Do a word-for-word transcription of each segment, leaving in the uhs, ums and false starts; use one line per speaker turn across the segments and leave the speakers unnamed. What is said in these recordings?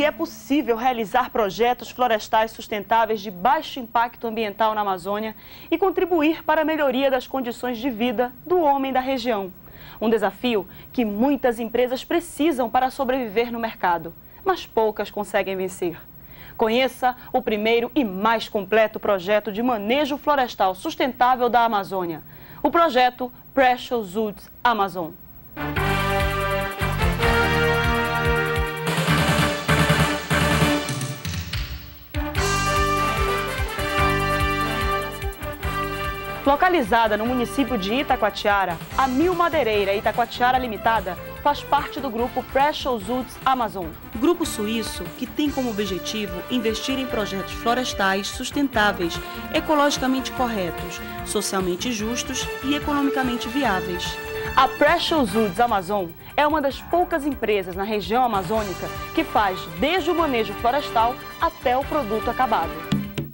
é possível realizar projetos florestais sustentáveis de baixo impacto ambiental na Amazônia e contribuir para a melhoria das condições de vida do homem da região. Um desafio que muitas empresas precisam para sobreviver no mercado, mas poucas conseguem vencer. Conheça o primeiro e mais completo projeto de manejo florestal sustentável da Amazônia, o projeto Precious Woods Amazon. Localizada no município de Itacoatiara, a Mil Madeireira Itacoatiara Limitada faz parte do grupo Precious Woods Amazon. Grupo suíço que tem como objetivo investir em projetos florestais sustentáveis, ecologicamente corretos, socialmente justos e economicamente viáveis. A Precious Woods Amazon é uma das poucas empresas na região amazônica que faz desde o manejo florestal até o produto acabado.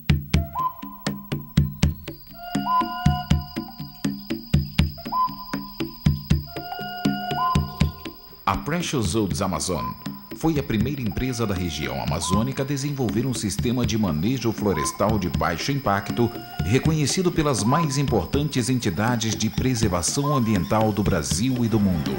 A Precious Woods Amazon foi a primeira empresa da região amazônica a desenvolver um sistema de manejo florestal de baixo impacto, reconhecido pelas mais importantes entidades de preservação ambiental do Brasil e do mundo.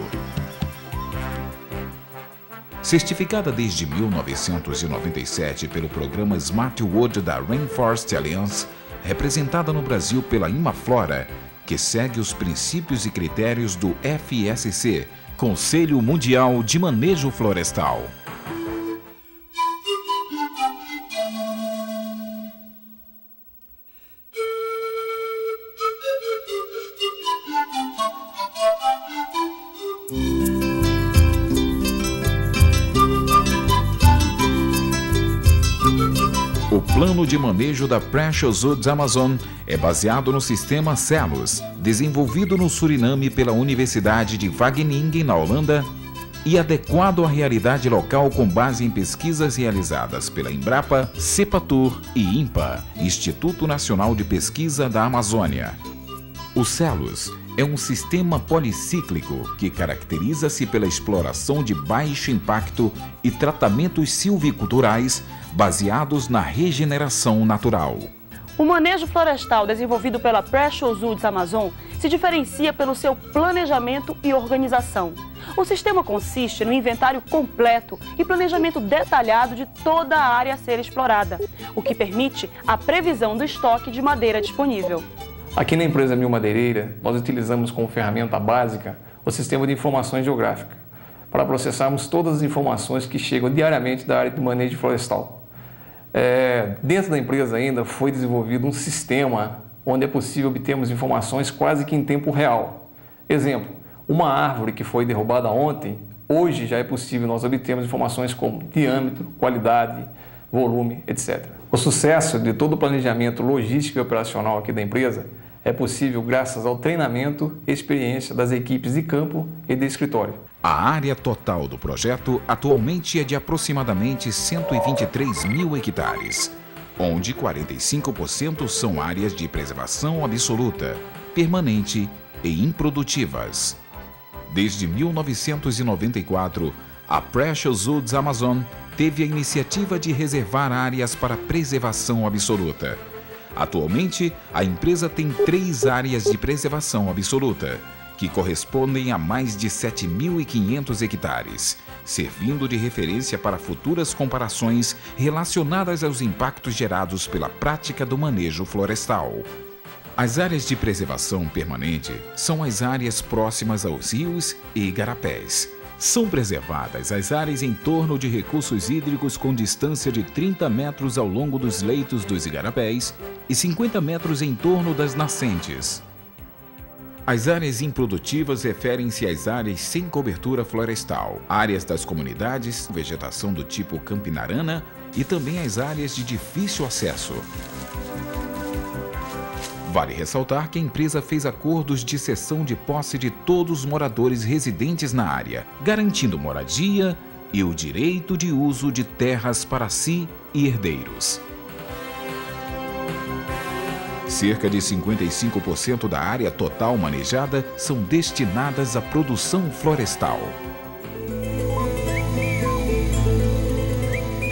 Certificada desde mil novecentos e noventa e sete pelo programa Smart Wood da Rainforest Alliance, representada no Brasil pela Imaflora, que segue os princípios e critérios do F S C, Conselho Mundial de Manejo Florestal. O plano de manejo da Precious Woods Amazon é baseado no sistema CELOS, desenvolvido no Suriname pela Universidade de Wageningen, na Holanda, e adequado à realidade local com base em pesquisas realizadas pela Embrapa, Cepatur e INPA, Instituto Nacional de Pesquisa da Amazônia. O CELOS é um sistema policíclico que caracteriza-se pela exploração de baixo impacto e tratamentos silviculturais baseados na regeneração natural.
O manejo florestal desenvolvido pela Precious Woods Amazon se diferencia pelo seu planejamento e organização. O sistema consiste no inventário completo e planejamento detalhado de toda a área a ser explorada, o que permite a previsão do estoque de madeira disponível.
Aqui na empresa Mil Madeireira, nós utilizamos como ferramenta básica o sistema de informações geográficas, para processarmos todas as informações que chegam diariamente da área de manejo florestal. É, dentro da empresa ainda foi desenvolvido um sistema onde é possível obtermos informações quase que em tempo real. Exemplo, uma árvore que foi derrubada ontem, hoje já é possível nós obtermos informações como diâmetro, qualidade, volume, etcétera. O sucesso de todo o planejamento logístico e operacional aqui da empresa é possível graças ao treinamento e experiência das equipes de campo e de escritório.
A área total do projeto atualmente é de aproximadamente cento e vinte e três mil hectares, onde quarenta e cinco por cento são áreas de preservação absoluta, permanente e improdutivas. Desde mil novecentos e noventa e quatro, a Precious Woods Amazon teve a iniciativa de reservar áreas para preservação absoluta. Atualmente, a empresa tem três áreas de preservação absoluta, que correspondem a mais de sete mil e quinhentos hectares, servindo de referência para futuras comparações relacionadas aos impactos gerados pela prática do manejo florestal. As áreas de preservação permanente são as áreas próximas aos rios e igarapés. São preservadas as áreas em torno de recursos hídricos com distância de trinta metros ao longo dos leitos dos igarapés e cinquenta metros em torno das nascentes. As áreas improdutivas referem-se às áreas sem cobertura florestal, áreas das comunidades, vegetação do tipo campinarana e também as áreas de difícil acesso. Vale ressaltar que a empresa fez acordos de cessão de posse de todos os moradores residentes na área, garantindo moradia e o direito de uso de terras para si e herdeiros. Cerca de cinquenta e cinco por cento da área total manejada são destinadas à produção florestal.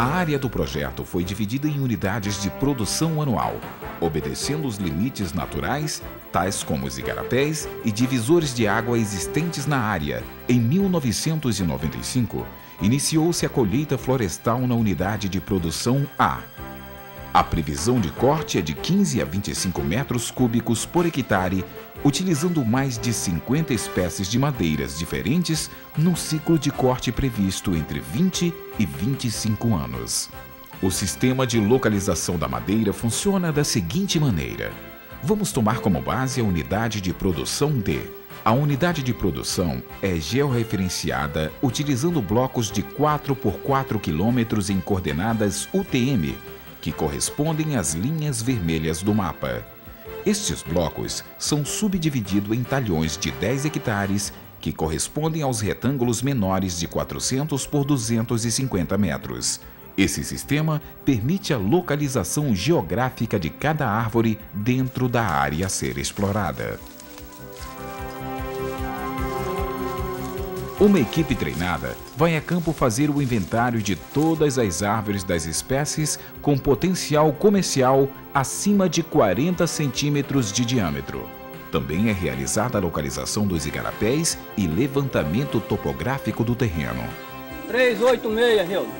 A área do projeto foi dividida em unidades de produção anual, obedecendo os limites naturais, tais como os igarapés e divisores de água existentes na área. Em mil novecentos e noventa e cinco, iniciou-se a colheita florestal na unidade de produção A. A previsão de corte é de quinze a vinte e cinco metros cúbicos por hectare, utilizando mais de cinquenta espécies de madeiras diferentes no ciclo de corte previsto entre vinte e vinte e cinco anos. O sistema de localização da madeira funciona da seguinte maneira. Vamos tomar como base a unidade de produção D. A unidade de produção é georreferenciada utilizando blocos de quatro por quatro quilômetros em coordenadas U T M, que correspondem às linhas vermelhas do mapa. Estes blocos são subdivididos em talhões de dez hectares, que correspondem aos retângulos menores de quatrocentos por duzentos e cinquenta metros. Esse sistema permite a localização geográfica de cada árvore dentro da área a ser explorada. Uma equipe treinada vai a campo fazer o inventário de todas as árvores das espécies com potencial comercial acima de quarenta centímetros de diâmetro. Também é realizada a localização dos igarapés e levantamento topográfico do terreno.
trezentos e oitenta e seis, Rildo.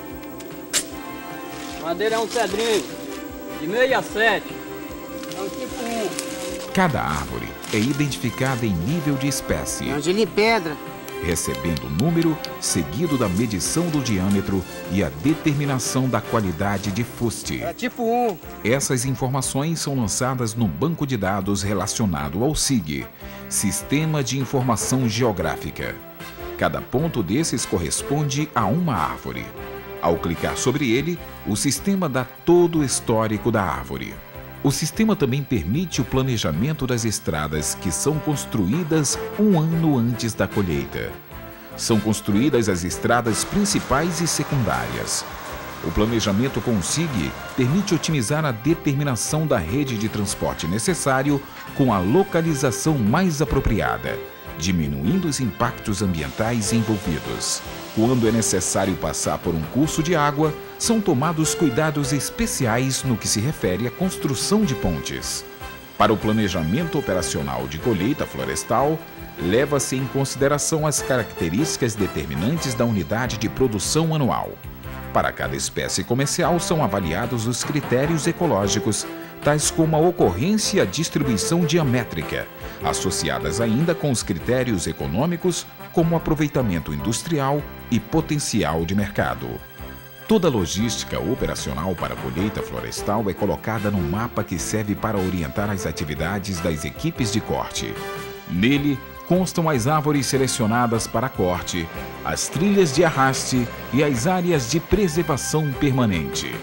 Madeira é um cedrinho, de sessenta e sete, é um tipo um.
Cada árvore é identificada em nível de espécie.
É um de pedra.
Recebendo o número, seguido da medição do diâmetro e a determinação da qualidade de fuste.
É tipo um.
Essas informações são lançadas no banco de dados relacionado ao S I G, Sistema de Informação Geográfica. Cada ponto desses corresponde a uma árvore. Ao clicar sobre ele, o sistema dá todo o histórico da árvore. O sistema também permite o planejamento das estradas que são construídas um ano antes da colheita. São construídas as estradas principais e secundárias. O planejamento com o S I G permite otimizar a determinação da rede de transporte necessário com a localização mais apropriada, diminuindo os impactos ambientais envolvidos. Quando é necessário passar por um curso de água, são tomados cuidados especiais no que se refere à construção de pontes. Para o planejamento operacional de colheita florestal, leva-se em consideração as características determinantes da unidade de produção anual. Para cada espécie comercial são avaliados os critérios ecológicos, tais como a ocorrência e a distribuição diamétrica, associadas ainda com os critérios econômicos, como aproveitamento industrial e potencial de mercado. Toda a logística operacional para a colheita florestal é colocada num mapa que serve para orientar as atividades das equipes de corte. Nele, constam as árvores selecionadas para corte, as trilhas de arraste e as áreas de preservação permanente.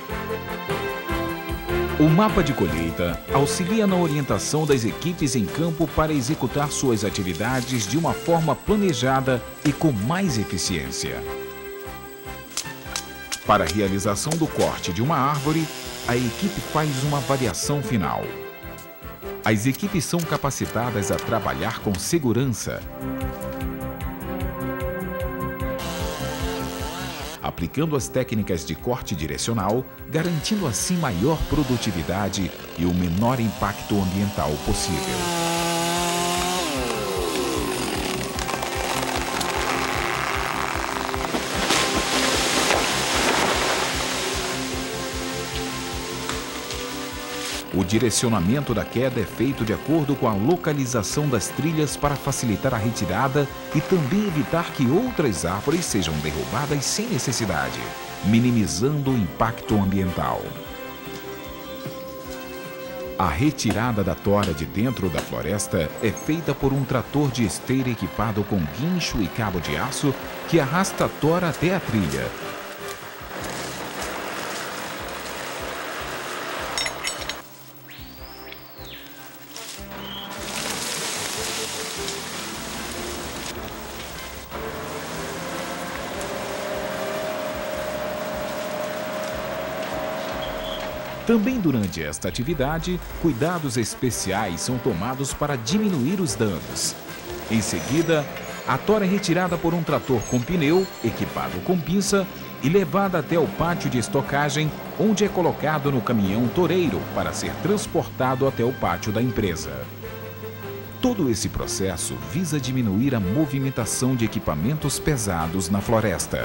O mapa de colheita auxilia na orientação das equipes em campo para executar suas atividades de uma forma planejada e com mais eficiência. Para a realização do corte de uma árvore, a equipe faz uma avaliação final. As equipes são capacitadas a trabalhar com segurança, aplicando as técnicas de corte direcional, garantindo assim maior produtividade e o menor impacto ambiental possível. O direcionamento da queda é feito de acordo com a localização das trilhas para facilitar a retirada e também evitar que outras árvores sejam derrubadas sem necessidade, minimizando o impacto ambiental. A retirada da tora de dentro da floresta é feita por um trator de esteira equipado com guincho e cabo de aço que arrasta a tora até a trilha. Também durante esta atividade, cuidados especiais são tomados para diminuir os danos. Em seguida, a tora é retirada por um trator com pneu, equipado com pinça, e levada até o pátio de estocagem, onde é colocado no caminhão toureiro para ser transportado até o pátio da empresa. Todo esse processo visa diminuir a movimentação de equipamentos pesados na floresta.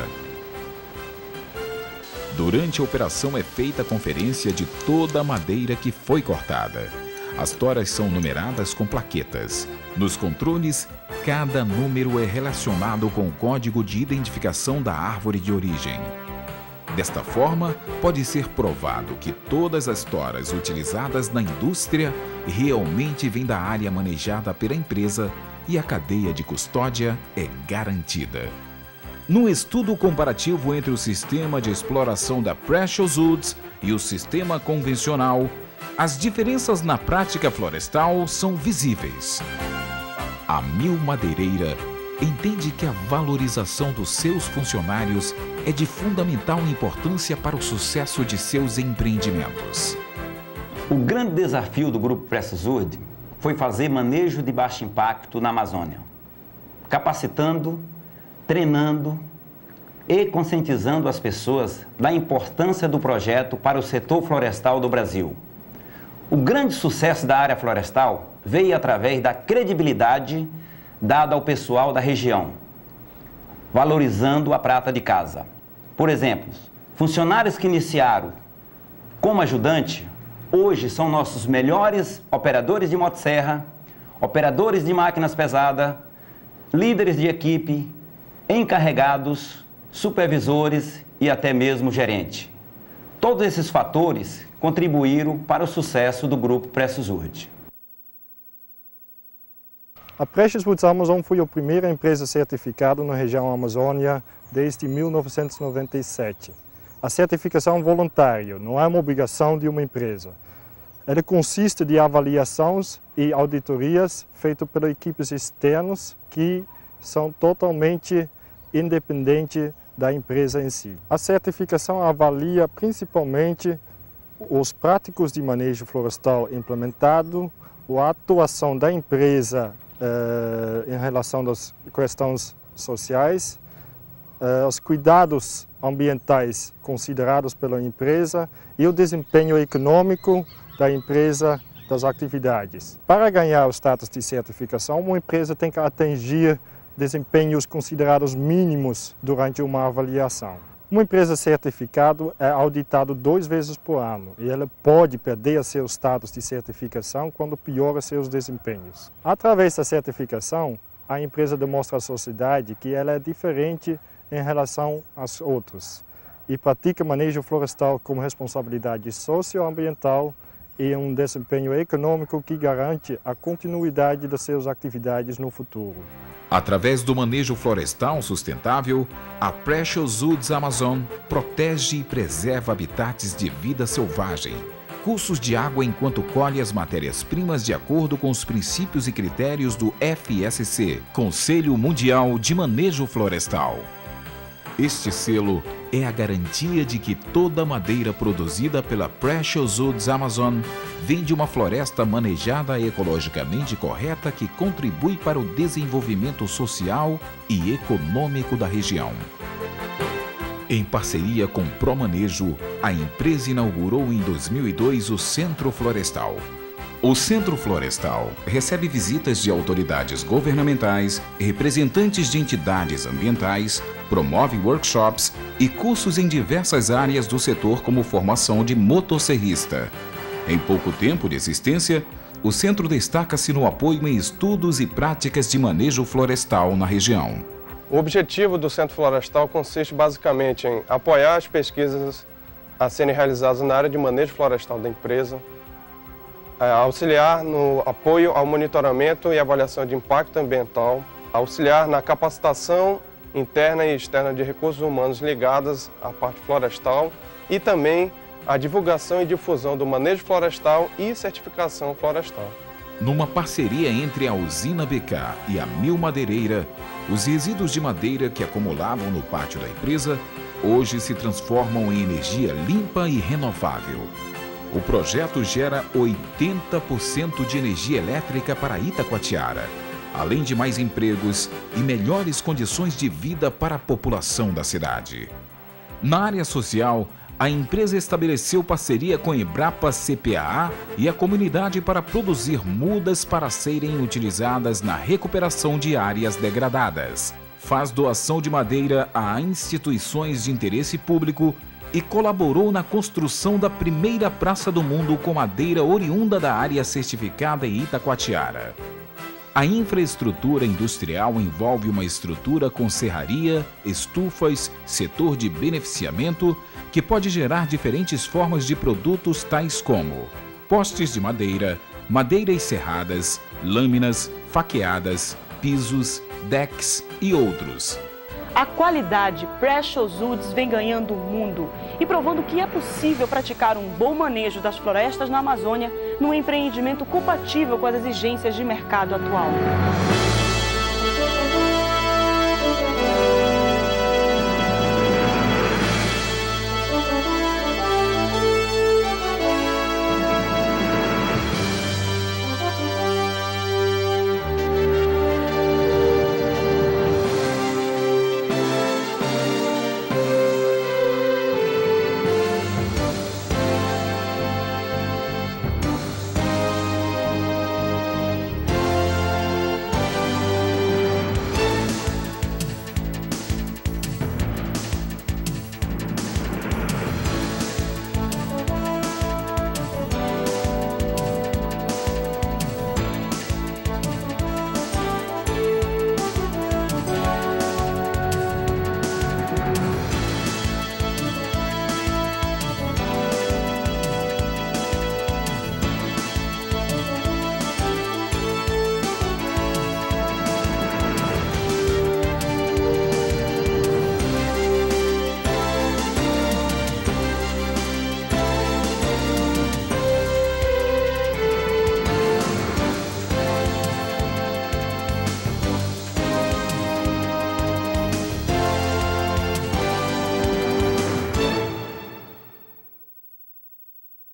Durante a operação é feita a conferência de toda a madeira que foi cortada. As toras são numeradas com plaquetas. Nos controles, cada número é relacionado com o código de identificação da árvore de origem. Desta forma, pode ser provado que todas as toras utilizadas na indústria realmente vêm da área manejada pela empresa e a cadeia de custódia é garantida. Num estudo comparativo entre o sistema de exploração da Precious Woods e o sistema convencional, as diferenças na prática florestal são visíveis. A Mil Madeireira entende que a valorização dos seus funcionários é de fundamental importância para o sucesso de seus empreendimentos.
O grande desafio do Grupo Precious Woods foi fazer manejo de baixo impacto na Amazônia, capacitando, treinando e conscientizando as pessoas da importância do projeto para o setor florestal do Brasil. O grande sucesso da área florestal veio através da credibilidade dada ao pessoal da região, valorizando a prata de casa. Por exemplo, funcionários que iniciaram como ajudante, hoje são nossos melhores operadores de motosserra, operadores de máquinas pesadas, líderes de equipe, encarregados, supervisores e até mesmo gerente. Todos esses fatores contribuíram para o sucesso do Grupo Precious Woods.
A Precious Woods Amazon foi a primeira empresa certificada na região Amazônia desde mil novecentos e noventa e sete. A certificação é voluntária, não é uma obrigação de uma empresa. Ela consiste de avaliações e auditorias feitas por equipes externas que são totalmente independentes da empresa em si. A certificação avalia principalmente os práticos de manejo florestal implementado, a atuação da empresa eh, em relação às questões sociais, eh, os cuidados ambientais considerados pela empresa e o desempenho econômico da empresa das atividades. Para ganhar o status de certificação, uma empresa tem que atingir desempenhos considerados mínimos durante uma avaliação. Uma empresa certificada é auditada duas vezes por ano e ela pode perder seu status de certificação quando piora seus desempenhos. Através da certificação, a empresa demonstra à sociedade que ela é diferente em relação às outras e pratica manejo florestal com responsabilidade socioambiental e um desempenho econômico que garante a continuidade das suas atividades no futuro.
Através do manejo florestal sustentável, a Precious Woods Amazon protege e preserva habitats de vida selvagem, cursos de água enquanto colhe as matérias-primas de acordo com os princípios e critérios do F S C, Conselho Mundial de Manejo Florestal. Este selo é a garantia de que toda a madeira produzida pela Precious Woods Amazon vem de uma floresta manejada ecologicamente correta que contribui para o desenvolvimento social e econômico da região. Em parceria com Promanejo, a empresa inaugurou em dois mil e dois o Centro Florestal. O Centro Florestal recebe visitas de autoridades governamentais, representantes de entidades ambientais, promove workshops e cursos em diversas áreas do setor como formação de motosserrista. Em pouco tempo de existência, o centro destaca-se no apoio em estudos e práticas de manejo florestal na região.
O objetivo do Centro Florestal consiste basicamente em apoiar as pesquisas a serem realizadas na área de manejo florestal da empresa, auxiliar no apoio ao monitoramento e avaliação de impacto ambiental, auxiliar na capacitação interna e externa de recursos humanos ligadas à parte florestal e também a divulgação e difusão do manejo florestal e certificação florestal.
Numa parceria entre a Usina B K e a Mil Madeireira, os resíduos de madeira que acumulavam no pátio da empresa hoje se transformam em energia limpa e renovável. O projeto gera oitenta por cento de energia elétrica para Itacoatiara, além de mais empregos e melhores condições de vida para a população da cidade. Na área social, a empresa estabeleceu parceria com a Embrapa C P A A e a comunidade para produzir mudas para serem utilizadas na recuperação de áreas degradadas. Faz doação de madeira a instituições de interesse público e colaborou na construção da primeira praça do mundo com madeira oriunda da área certificada em Itacoatiara. A infraestrutura industrial envolve uma estrutura com serraria, estufas, setor de beneficiamento, que pode gerar diferentes formas de produtos tais como postes de madeira, madeiras serradas, lâminas, faqueadas, pisos, decks e outros.
A qualidade Precious Woods vem ganhando o mundo e provando que é possível praticar um bom manejo das florestas na Amazônia num empreendimento compatível com as exigências de mercado atual.